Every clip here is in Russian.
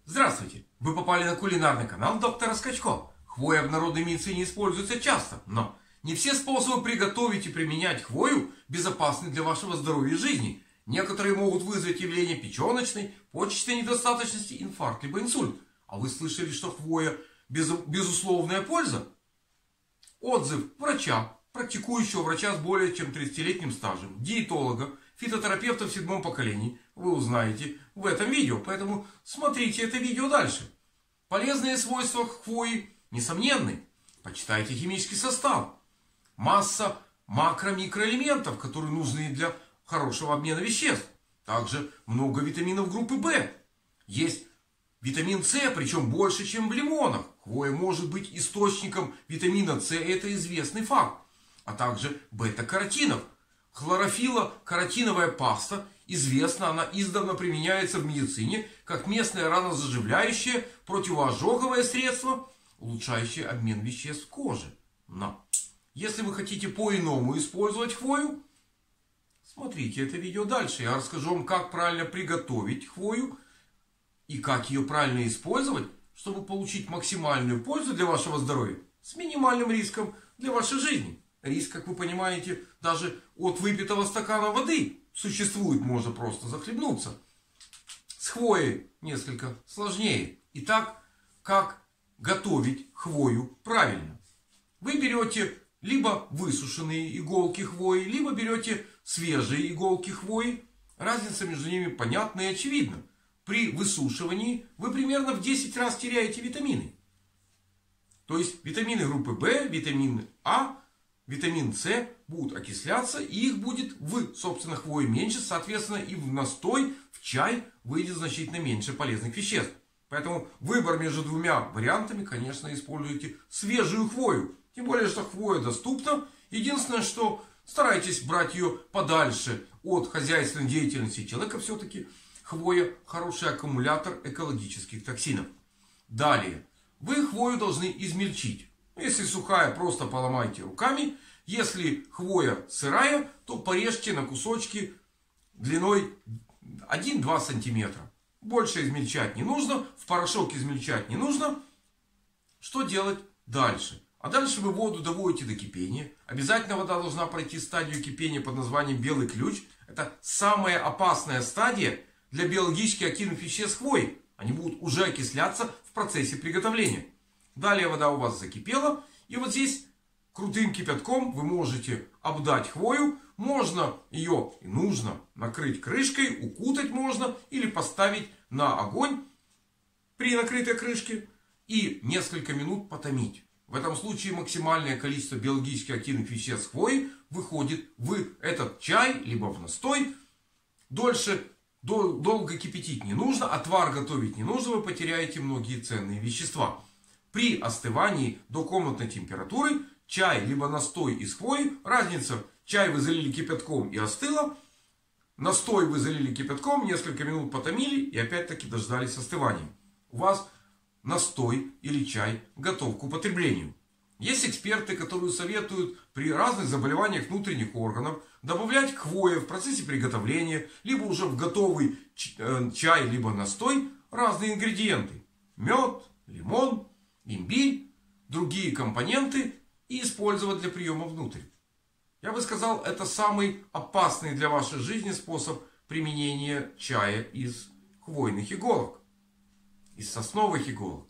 Здравствуйте! Вы попали на кулинарный канал доктора Скачко. Хвоя в народной медицине используется часто, но не все способы приготовить и применять хвою безопасны для вашего здоровья и жизни. Некоторые могут вызвать явление печеночной, почечной недостаточности, инфаркт либо инсульт. А вы слышали, что хвоя безусловная польза? Отзыв врача, практикующего врача с более чем 30-летним стажем, диетолога, фитотерапевта в 7-м поколении, вы узнаете в этом видео. Поэтому смотрите это видео дальше. Полезные свойства хвои несомненны. Почитайте химический состав. Масса макро-микроэлементов, которые нужны для хорошего обмена веществ. Также много витаминов группы В. Есть витамин С, причем больше, чем в лимонах. Хвоя может быть источником витамина С, это известный факт. А также бета-каротинов. Хлорофилокаротиновая паста, известна, она издавна применяется в медицине как местное ранозаживляющее, противоожоговое средство, улучшающее обмен веществ в коже. Но если вы хотите по-иному использовать хвою, смотрите это видео дальше. Я расскажу вам, как правильно приготовить хвою и как ее правильно использовать, чтобы получить максимальную пользу для вашего здоровья с минимальным риском для вашей жизни. Риск, как вы понимаете, даже от выпитого стакана воды существует, можно просто захлебнуться. С хвоей несколько сложнее. Итак, как готовить хвою правильно? Вы берете либо высушенные иголки хвои, либо берете свежие иголки хвои. Разница между ними понятна и очевидна. При высушивании вы примерно в 10 раз теряете витамины. То есть витамины группы В, витамин А, витамин С будут окисляться, и их будет в, собственно, хвое меньше. Соответственно, и в настой, в чай выйдет значительно меньше полезных веществ. Поэтому выбор между двумя вариантами, конечно, используйте свежую хвою. Тем более, что хвоя доступна. Единственное, что старайтесь брать ее подальше от хозяйственной деятельности человека. Все-таки хвоя хороший аккумулятор экологических токсинов. Далее. Вы хвою должны измельчить. Если сухая, просто поломайте руками. Если хвоя сырая, то порежьте на кусочки длиной 1-2 сантиметра. Больше измельчать не нужно. В порошок измельчать не нужно. Что делать дальше? А дальше вы воду доводите до кипения. Обязательно вода должна пройти стадию кипения под названием белый ключ. Это самая опасная стадия для биологически активных веществ хвои. Они будут уже окисляться в процессе приготовления. Далее вода у вас закипела. И вот здесь крутым кипятком вы можете обдать хвою. Можно ее и нужно накрыть крышкой, укутать можно. Или поставить на огонь при накрытой крышке. И несколько минут потомить. В этом случае максимальное количество биологически активных веществ хвои выходит в этот чай, либо в настой. Долго кипятить не нужно. Отвар готовить не нужно. Вы потеряете многие ценные вещества. При остывании до комнатной температуры чай либо настой из хвои. Разница: чай вы залили кипятком и остыло. Настой вы залили кипятком, несколько минут потомили и опять-таки дождались остывания. У вас настой или чай готов к употреблению. Есть эксперты, которые советуют при разных заболеваниях внутренних органов добавлять хвою в процессе приготовления, либо уже в готовый чай, либо настой разные ингредиенты. Мед, лимон, имбирь, другие компоненты и использовать для приема внутрь. Я бы сказал, это самый опасный для вашей жизни способ применения чая из хвойных иголок, из сосновых иголок.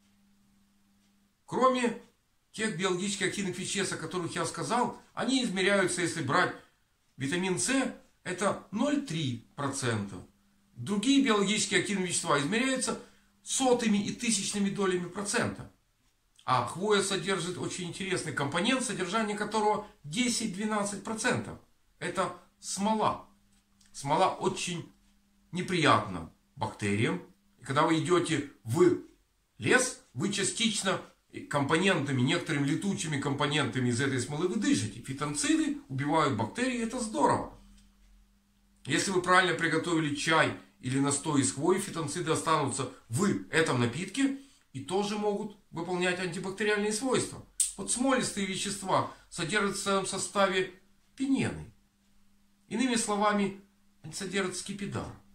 Кроме тех биологически активных веществ, о которых я сказал, они измеряются, если брать витамин С, это 0,3%. Другие биологически активные вещества измеряются сотыми и тысячными долями процента. А хвоя содержит очень интересный компонент, содержание которого 10-12%. Это смола. Смола очень неприятна бактериям. И когда вы идете в лес, вы частично компонентами, некоторыми летучими компонентами из этой смолы вы дышите. Фитонциды убивают бактерии, это здорово. Если вы правильно приготовили чай или настой из хвои, фитонциды останутся в этом напитке и тоже могут выполнять антибактериальные свойства. Вот смолистые вещества содержат в своем составе пинены. Иными словами, они содержат скипидар.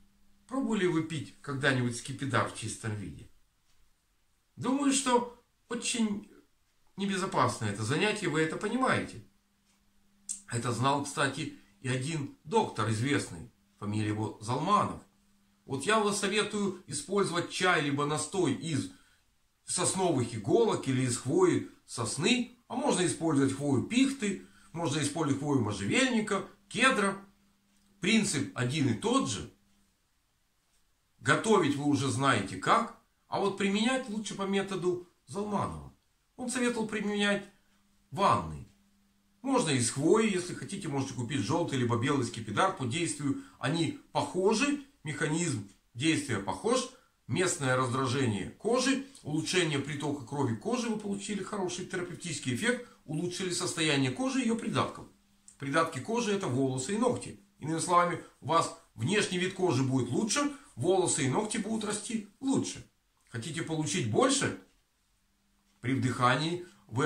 Пробовали вы пить когда-нибудь скипидар в чистом виде? Думаю, что очень небезопасно это занятие, вы это понимаете. Это знал, кстати, и один доктор известный, фамилия его Залманов. Вот я вам советую использовать чай, либо настой из сосновых иголок или из хвои сосны, а можно использовать хвою пихты, можно использовать хвою можжевельника, кедра. Принцип один и тот же. Готовить вы уже знаете как, а вот применять лучше по методу Залманова. Он советовал применять ванны. Можно из хвои, если хотите, можете купить желтый либо белый скипидар. По действию они похожи, механизм действия похож. Местное раздражение кожи, улучшение притока крови к коже, вы получили хороший терапевтический эффект, улучшили состояние кожи и ее придатков. Придатки кожи — это волосы и ногти. Иными словами, у вас внешний вид кожи будет лучше, волосы и ногти будут расти лучше. Хотите получить больше? При вдыхании вы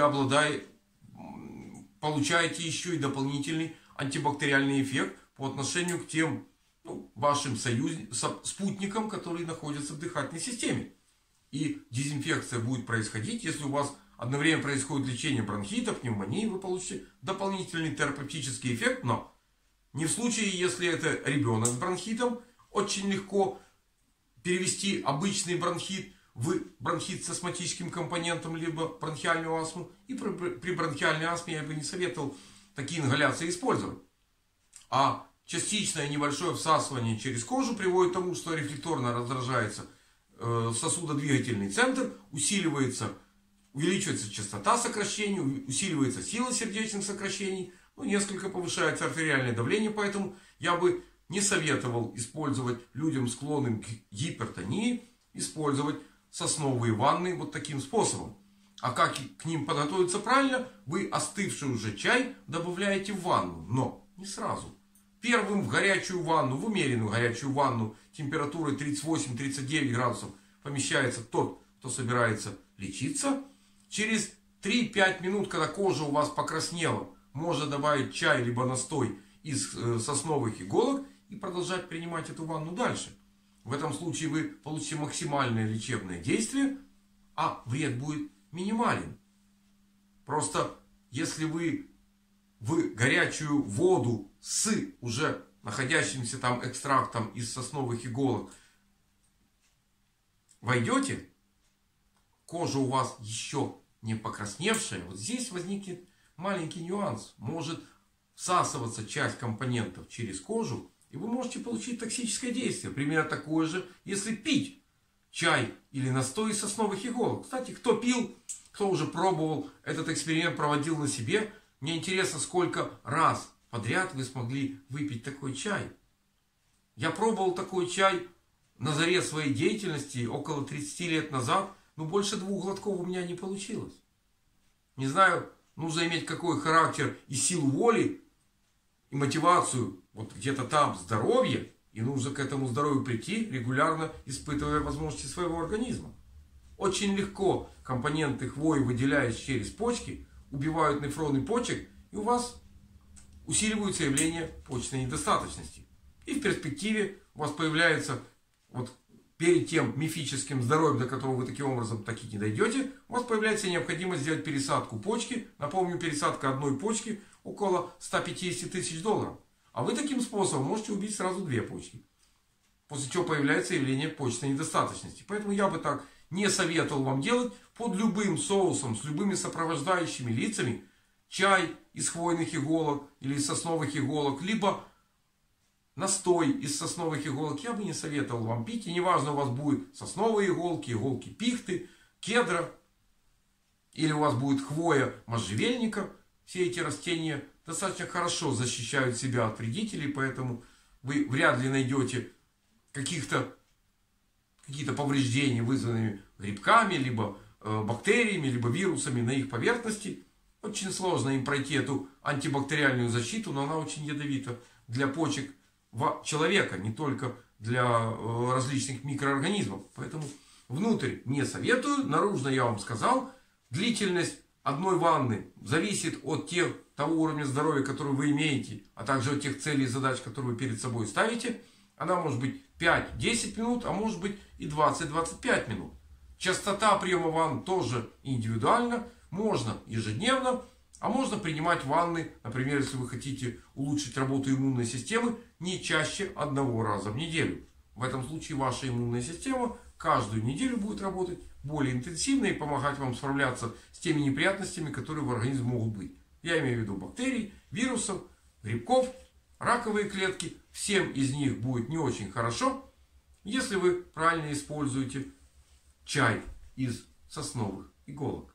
получаете еще и дополнительный антибактериальный эффект по отношению к тем вашим спутникам, которые находятся в дыхательной системе. И дезинфекция будет происходить, если у вас одновременно происходит лечение бронхита, пневмонии, вы получите дополнительный терапевтический эффект, но не в случае, если это ребенок с бронхитом. Очень легко перевести обычный бронхит в бронхит с астматическим компонентом, либо бронхиальную астму. И при бронхиальной астме я бы не советовал такие ингаляции использовать. А частичное небольшое всасывание через кожу приводит к тому, что рефлекторно раздражается сосудодвигательный центр, увеличивается частота сокращений, усиливается сила сердечных сокращений, несколько повышается артериальное давление, поэтому я бы не советовал использовать людям, склонным к гипертонии, использовать сосновые ванны вот таким способом. А как к ним подготовиться правильно? Вы остывший уже чай добавляете в ванну, но не сразу. Первым в горячую ванну, в умеренную горячую ванну температурой 38-39 градусов помещается тот, кто собирается лечиться. Через 3-5 минут, когда кожа у вас покраснела, можно добавить чай либо настой из сосновых иголок и продолжать принимать эту ванну дальше. В этом случае вы получите максимальное лечебное действие, а вред будет минимален. Просто если вы в горячую воду с уже находящимся там экстрактом из сосновых иголок войдете, кожа у вас еще не покрасневшая, вот здесь возникнет маленький нюанс. Может всасываться часть компонентов через кожу, и вы можете получить токсическое действие. Примерно такое же, если пить чай или настой из сосновых иголок. Кстати, кто пил, кто уже пробовал, этот эксперимент проводил на себе, мне интересно, сколько раз подряд вы смогли выпить такой чай. Я пробовал такой чай на заре своей деятельности около 30 лет назад, но больше 2 глотков у меня не получилось. Не знаю, нужно иметь какой характер и силу воли, и мотивацию, вот где-то там здоровье, и нужно к этому здоровью прийти, регулярно испытывая возможности своего организма. Очень легко компоненты хвои, выделяясь через почки, убивают нефроны почек, и у вас усиливаются явления почечной недостаточности. И в перспективе у вас появляется, вот перед тем мифическим здоровьем, до которого вы таким образом так и не дойдете, у вас появляется необходимость сделать пересадку почки. Напомню, пересадка одной почки около 150 тысяч долларов. А вы таким способом можете убить сразу 2 почки. После чего появляется явление почечной недостаточности. Поэтому я бы так не советовал вам делать. Под любым соусом, с любыми сопровождающими лицами, чай из хвойных иголок или из сосновых иголок, либо настой из сосновых иголок, я бы не советовал вам пить. И неважно, у вас будут сосновые иголки, иголки пихты, кедра, или у вас будет хвоя можжевельника. Все эти растения достаточно хорошо защищают себя от вредителей, поэтому вы вряд ли найдете какие-то повреждения, вызванные грибками, либо бактериями, либо вирусами на их поверхности. Очень сложно им пройти эту антибактериальную защиту, но она очень ядовита для почек человека, не только для различных микроорганизмов. Поэтому внутрь не советую. Наружно я вам сказал. Длительность одной ванны зависит от того уровня здоровья, который вы имеете, а также от тех целей и задач, которые вы перед собой ставите. Она может быть 5-10 минут, а может быть и 20-25 минут. Частота приема ванн тоже индивидуальна. Можно ежедневно, а можно принимать ванны, например, если вы хотите улучшить работу иммунной системы, не чаще 1 раза в неделю. В этом случае ваша иммунная система каждую неделю будет работать более интенсивно и помогать вам справляться с теми неприятностями, которые в организме могут быть. Я имею в виду бактерий, вирусов, грибков, раковые клетки. Всем из них будет не очень хорошо, если вы правильно используете чай из сосновых иголок.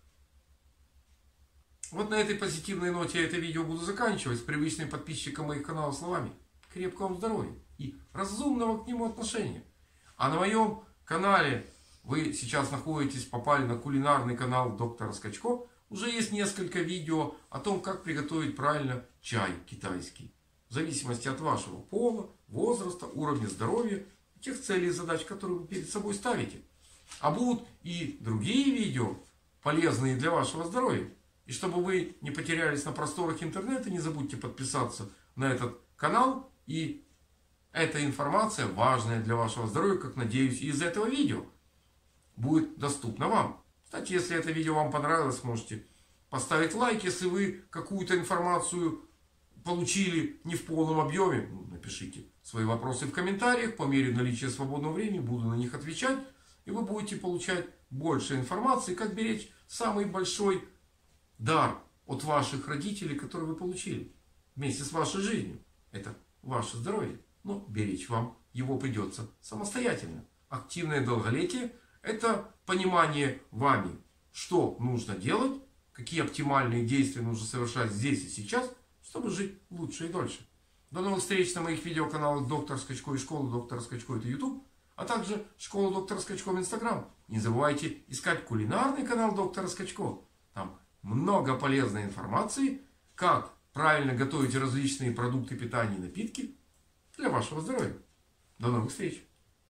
Вот на этой позитивной ноте я это видео буду заканчивать с привычным подписчикам моих каналов словами. Крепкого вам здоровья и разумного к нему отношения. А на моем канале вы сейчас находитесь, попали на кулинарный канал доктора Скачко. Уже есть несколько видео о том, как приготовить правильно чай китайский. В зависимости от вашего пола, возраста, уровня здоровья, тех целей и задач, которые вы перед собой ставите. А будут и другие видео, полезные для вашего здоровья. И чтобы вы не потерялись на просторах интернета, не забудьте подписаться на этот канал. И эта информация, важная для вашего здоровья, как надеюсь, и из этого видео будет доступна вам. Кстати, если это видео вам понравилось, можете поставить лайк. Если вы какую-то информацию получили не в полном объеме, напишите свои вопросы в комментариях. По мере наличия свободного времени буду на них отвечать. И вы будете получать больше информации, как беречь самый большой дар от ваших родителей, который вы получили вместе с вашей жизнью. Это ваше здоровье. Но беречь вам его придется самостоятельно. Активное долголетие — это понимание вами, что нужно делать, какие оптимальные действия нужно совершать здесь и сейчас, чтобы жить лучше и дольше. До новых встреч на моих видеоканалах Доктор Скачко и Школа Доктора Скачко — это YouTube, а также Школа Доктора Скачко в Instagram. Не забывайте искать кулинарный канал Доктора Скачко. Там много полезной информации, как правильно готовить различные продукты питания и напитки для вашего здоровья. До новых встреч!